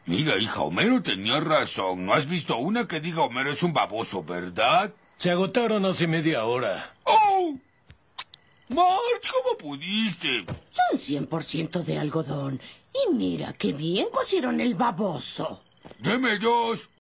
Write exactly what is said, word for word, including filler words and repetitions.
Mira, hija, Homero tenía razón. ¿No has visto una que diga Homero es un baboso, verdad? Se agotaron hace media hora. ¡Oh! Marge, ¿cómo pudiste? Son cien por ciento de algodón. Y mira qué bien cosieron el baboso. Deme dos.